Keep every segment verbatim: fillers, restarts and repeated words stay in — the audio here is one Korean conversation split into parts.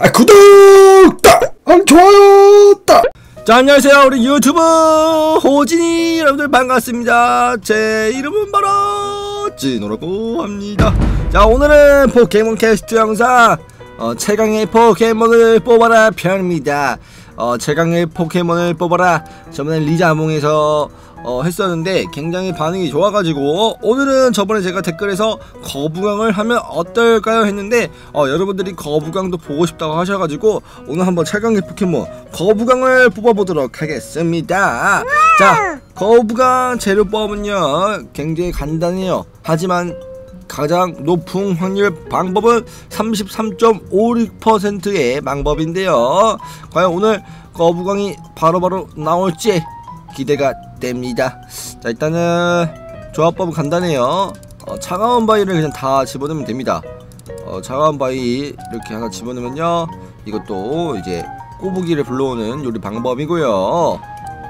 아, 구독! 딱! 아, 좋아요! 딱! 자, 안녕하세요. 우리 유튜브 호진이 여러분들 반갑습니다. 제 이름은 바로 진호라고 합니다. 자, 오늘은 포켓몬 캐스트 영상 어, 최강의 포켓몬을 뽑아라 편입니다. 어, 최강의 포켓몬을 뽑아라. 저번에 리자몽에서 어, 했었는데 굉장히 반응이 좋아가지고 오늘은 저번에 제가 댓글에서 거부강을 하면 어떨까요 했는데 어, 여러분들이 거부강도 보고 싶다고 하셔가지고 오늘 한번 최강의 포켓몬 거부강을 뽑아보도록 하겠습니다. 자, 거부강 재료법은요 굉장히 간단해요. 하지만 가장 높은 확률 방법은 삼십삼 점 오육 퍼센트의 방법인데요. 과연 오늘 거부강이 바로바로 나올지 기대가 됩니다. 자, 일단은 조합법은 간단해요. 어, 차가운 바위를 그냥 다 집어넣으면 됩니다. 어, 차가운 바위 이렇게 하나 집어넣으면요 이것도 이제 꼬부기를 불러오는 요리 방법이고요.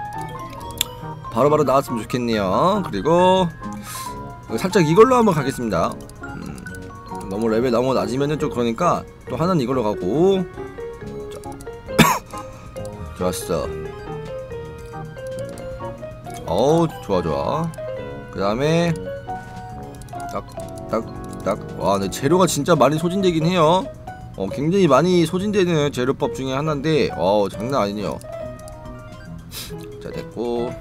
바로바로 나왔으면 좋겠네요. 그리고 살짝 이걸로 한번 가겠습니다. 음, 너무 레벨 너무 낮으면은 좀 그러니까 또 하나는 이걸로 가고. 좋았어. 어우, 좋아 좋아. 그 다음에 딱딱딱. 와, 근데 재료가 진짜 많이 소진되긴 해요. 어, 굉장히 많이 소진되는 재료법 중에 하나인데 어, 장난 아니네요. 자, 됐고.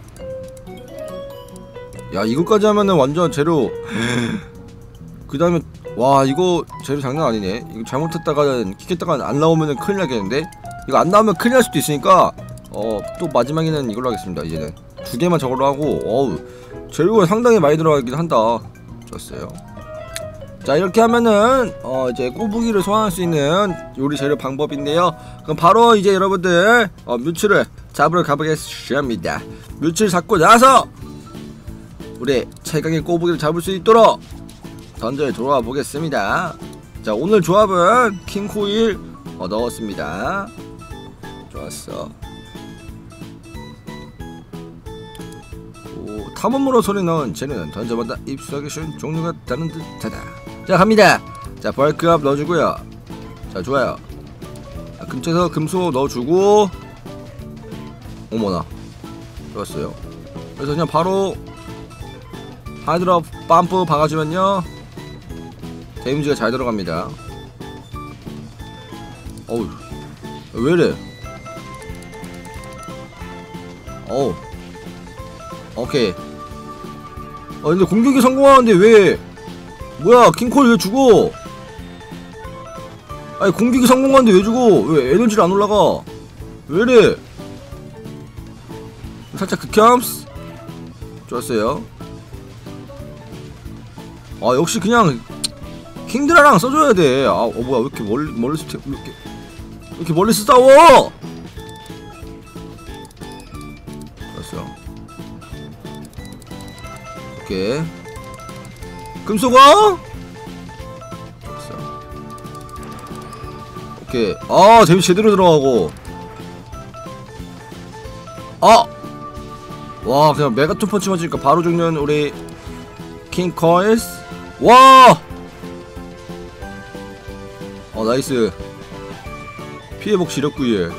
야, 이거까지 하면은 완전 재료. 그 다음에 와, 이거 재료 장난 아니네. 이거 잘못했다가는 킥했다가 안 나오면은 큰일 나겠는데. 이거 안 나오면 큰일 날 수도 있으니까 어, 또 마지막에는 이걸로 하겠습니다. 이제는 두 개만 저걸로 하고. 어우, 재료가 상당히 많이 들어가긴 한다. 좋았어요. 자, 이렇게 하면은 어, 이제 꼬부기를 소환할 수 있는 요리 재료 방법인데요. 그럼 바로 이제 여러분들 어, 뮤츠를 잡으러 가보겠습니다. 뮤츠를 잡고 나서 우리 최강의 꼬부기를 잡을 수 있도록 던전에 돌아와 보겠습니다. 자, 오늘 조합은 킹코일 어, 넣었습니다. 좋았어. 오, 탐험으로 소리 넣은 쟤는 던져마다 입수하기 쉬운 종류가 다른 듯하다. 자, 갑니다. 자, 벌크업 넣어주고요. 자, 좋아요. 자, 근처에서 금속 넣어주고. 어머나, 좋았어요. 그래서 그냥 바로 하이드로 빰프 박아주면요 데미지가 잘 들어갑니다. 어우, 왜이래. 어우, 오케이. 아, 근데 공격이 성공하는데 왜 뭐야, 킹콜 왜 죽어? 아니, 공격이 성공하는데 왜 죽어? 왜 에너지를 안 올라가? 왜이래. 살짝 극혐스. 좋았어요. 아, 역시 그냥 킹드라랑 써줘야 돼. 아, 어, 뭐야, 왜 이렇게 멀리, 멀리서, 왜 이렇게, 왜 이렇게 멀리서 싸워? 됐어. 오케이. 금속아? 됐어. 오케이. 아, 데미지 제대로 들어가고. 아! 와, 그냥 메가톤 펀치 맞으니까 바로 죽는 우리 킹코일스. 와! 어, 나이스. 피해복 지력구일.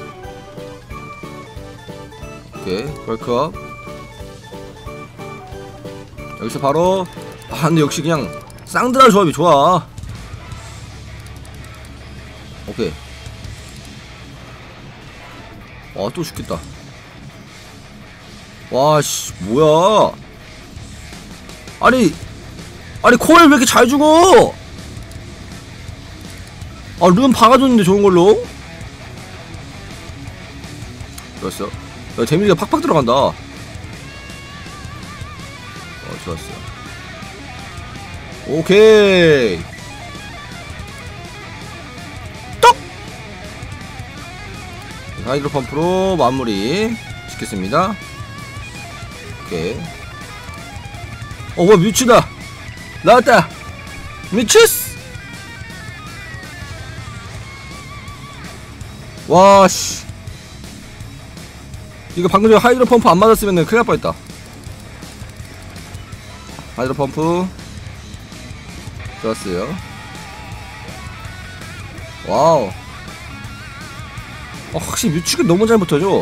오케이, 벌크업. 여기서 바로. 아, 근데 역시 그냥 쌍드라 조합이 좋아. 오케이. 와, 또 죽겠다. 와, 씨, 뭐야. 아니, 아니, 코엘 왜 이렇게 잘 죽어? 아, 룬 박아줬는데 좋은 걸로? 좋았어. 야, 데미지가 팍팍 들어간다. 어, 좋았어. 오케이. 떡! 하이드로 펌프로 마무리 시켰습니다. 오케이. 어, 뭐야, 뮤츠다. 나왔다. 뮤츠스. 와, 씨. 이거 방금 전에 하이드로 펌프 안 맞았으면 큰일 날 뻔했다. 하이드로 펌프. 좋았어요. 와우. 어, 확실히 뮤츠가 너무 잘 붙어줘.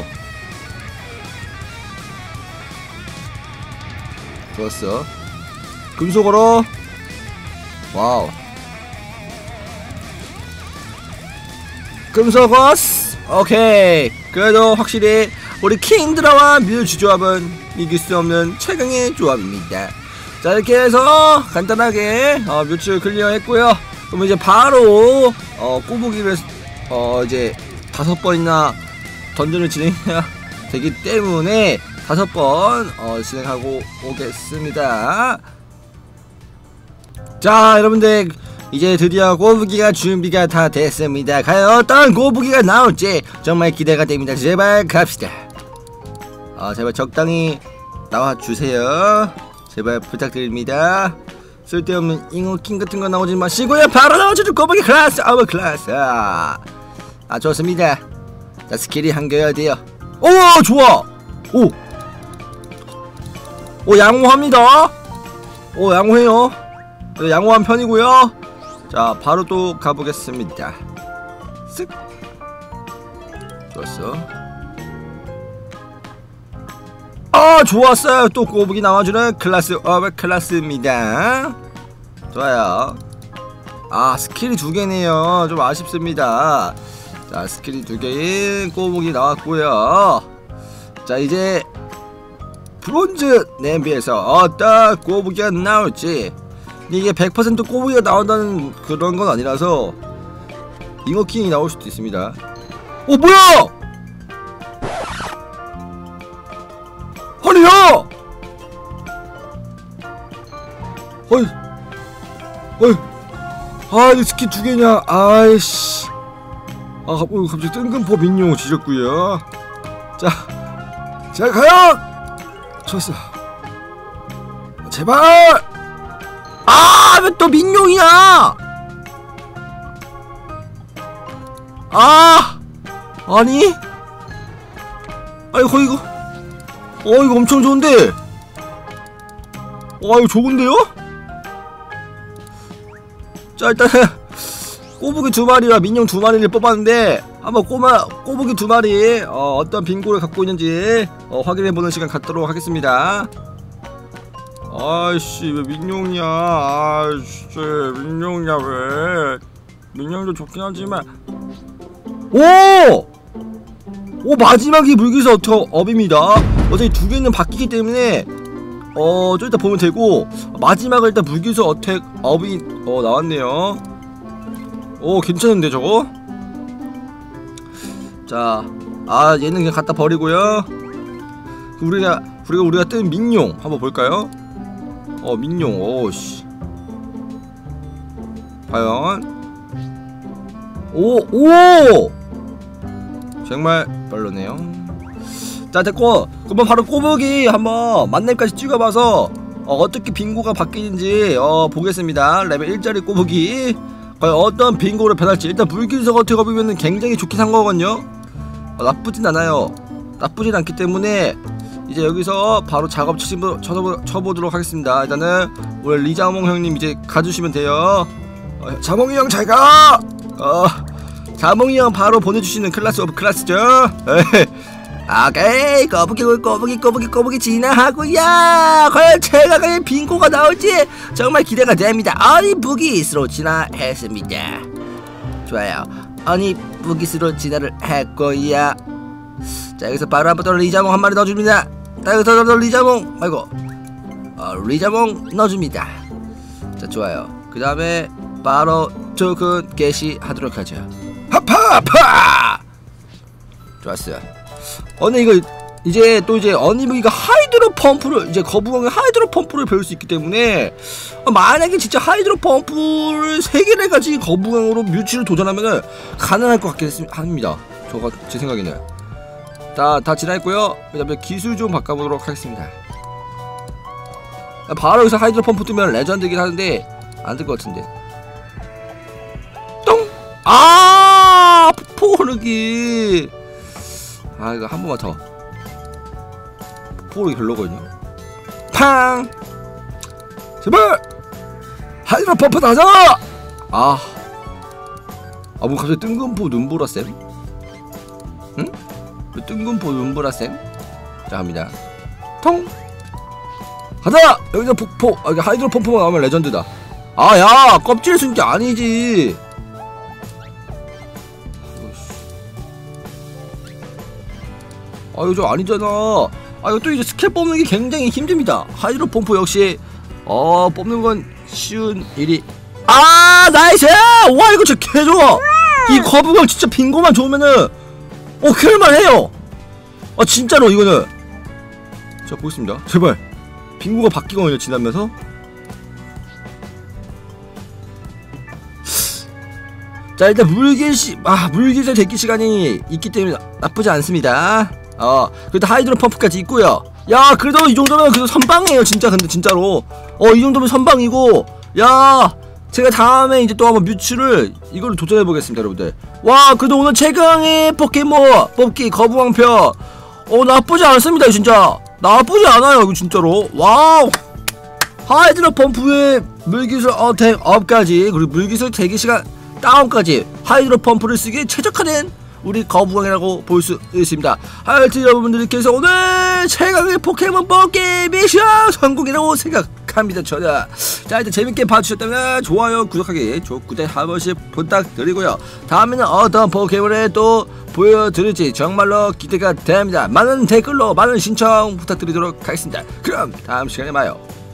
좋았어. 금속으로. 와우. 금속어스. 오케이. 그래도 확실히 우리 킹드라와 뮤츠 조합은 이길 수 없는 최강의 조합입니다. 자, 이렇게 해서 간단하게 어, 뮤츠 클리어 했고요. 그럼 이제 바로 어, 꼬부기를 어, 이제 다섯 번이나 던전을 진행해야 되기 때문에 다섯 번 어, 진행하고 오겠습니다. 자, 여러분들 이제 드디어 꼬부기가 준비가 다 됐습니다. 과연 어떤 꼬부기가 나올지 정말 기대가 됩니다. 제발 갑시다. 어, 제발 적당히 나와주세요. 제발 부탁드립니다. 쓸데없는 잉어킹 같은 거 나오지 마시고요. 바로 나와주죠. 꼬부기 클래스 오브 클래스. 아, 아 좋습니다. 자, 스킬이 한겨야 돼요. 오, 좋아. 오, 오, 양호합니다. 오, 양호해요. 양호한 편이고요. 자, 바로 또 가보겠습니다. 쓱. 좋았어. 아, 좋았어요. 또 꼬부기 나와주는 클래스 오브 클래스입니다. 좋아요. 아, 스킬이 두 개네요. 좀 아쉽습니다. 자, 스킬이 두 개인 꼬부기 나왔고요. 자, 이제 브론즈 냄비에서 어떤 꼬부기가 나올지. 이게 백 퍼센트 꼬부기가 나온다는 그런 건 아니라서 잉어킹이 나올 수도 있습니다. 어, 뭐야! 아니야! 어이, 어이, 아, 이 스킬 두 개냐? 아이씨. 아, 갑자기 뜬금포 민용 지졌구요. 자, 자, 가요! 좋았어. 제발! 아, 왜 또 민용이야! 아! 아니? 아이고, 이거. 어, 이거 엄청 좋은데? 와, 이거 좋은데요? 자, 일단은 꼬부기 두 마리와 민용 두 마리를 뽑았는데 한번 꼬마, 꼬부기 두 마리 어, 어떤 빙고를 갖고 있는지 어, 확인해보는 시간 갖도록 하겠습니다. 아이씨, 왜 민용이야? 아이씨, 민용이야 왜? 민용도 좋긴 하지만. 오! 오, 마지막이 물기수 어터 업입니다. 어차피 두 개는 바뀌기 때문에 어, 좀 이따 보면 되고, 마지막을 일단 물기수 어택 업이 어, 나왔네요. 오, 괜찮은데 저거? 자, 아, 얘는 그냥 갖다 버리고요. 우리가 우리가 우리가 뜬 민용 한번 볼까요? 어, 민용. 오씨. 과연. 오, 오! 정말 별로네요. 자, 됐고, 그러면 바로 꼬부기 한번 만렙까지 찍어봐서 어, 어떻게 빙고가 바뀌는지 어, 보겠습니다. 레벨 일짜리 꼬부기 과연 어떤 빙고로 변할지. 일단 물기석 어택 업이면 굉장히 좋긴 한 거거든요. 어, 나쁘진 않아요. 나쁘진 않기 때문에 이제 여기서 바로 작업 치보, 쳐보, 쳐보도록 하겠습니다. 일단은 우리 리자몽 형님 이제 가주시면 돼요. 어, 자몽이 형 잘가! 어, 자몽이 형 바로 보내주시는 클래스 오브 클래스죠. 오케이, 꼬부기 꼬부기 꼬부기 꼬부기 진화하고요. 과연 제가 과연 빙고가 나올지 정말 기대가 됩니다. 아니, 부기스로 진화했습니다. 좋아요. 아니, 부기스로 진화를 했고요. 자, 여기서 바로 한번 더 리자몽 한 마리 넣어줍니다. 자, 여기서 더 리자몽, 아이고, 어, 리자몽 넣어줍니다. 자, 좋아요. 그 다음에 바로 조금 게시하도록 하죠. 하파파! 좋았어요. 어, 근데 이거 이제 또 이제 어니부기가 하이드로 펌프를 이제 거부광의 하이드로 펌프를 배울 수 있기 때문에 어, 만약에 진짜 하이드로 펌프를 세 개를 가진 거부광으로 뮤츠를 도전하면은 가능할 것 같긴 합니다. 저가 제 생각에는. 다, 다 지나했고요. 그 다음에 기술 좀 바꿔보도록 하겠습니다. 바로 여기서 하이드로 펌프 뜨면 레전드긴 하는데 안 될 것 같은데. 똥! 아! 포르기. 아, 이거 한 번만 더. 포르기 별로거든요. 팡! 제발! 하이드로 펌프 나자! 아. 아, 뭐 갑자기 뜬금포 눈보라 쌤? 응? 뜬금포 눈보라쌤. 자 갑니다. 통 가자. 여기서 폭포. 아, 여기 하이드로 펌프가 나오면 레전드다. 아야 껍질 쓴 게 아니지. 아 이거 좀 아니잖아. 아 이거 또 이제 스킬 뽑는 게 굉장히 힘듭니다. 하이드로 펌프 역시 어 뽑는 건 쉬운 일이. 아 나이스. 와 이거 진짜 개좋아. 이 거북왕 진짜 빙고만 좋으면은 어 킬만 해요. 아 진짜로 이거는. 자 보겠습니다. 제발 빙고가 바뀌거든요 지나면서. 자 일단 물길시 아 물길새 대기 시간이 있기 때문에 나쁘지 않습니다. 어 그래도 하이드로 펌프까지 있고요. 야 그래도 이 정도면 그래도 선방이에요 진짜. 근데 진짜로 어 이 정도면 선방이고. 야 제가 다음에 이제 또 한번 뮤츠를 이걸로 도전해 보겠습니다 여러분들. 와 그래도 오늘 최강의 포켓몬 뽑기 거북왕편 어 나쁘지 않습니다 진짜. 나쁘지 않아요 이거 진짜로. 와우 하이드로 펌프에 물기술 어택 업까지 그리고 물기술 대기시간 다운까지 하이드로 펌프를 쓰기에 최적화된 우리 거북왕이라고 볼 수 있습니다. 하여튼 여러분들께서 오늘 최강의 포켓몬 뽑기 미션 성공이라고 생각합니다 저는. 자 일단 재밌게 봐주셨다면 좋아요 구독하기 좋구대 한 번씩 부탁드리고요. 다음에는 어떤 포켓몬을 또 보여드릴지 정말로 기대가 됩니다. 많은 댓글로 많은 신청 부탁드리도록 하겠습니다. 그럼 다음 시간에 봐요.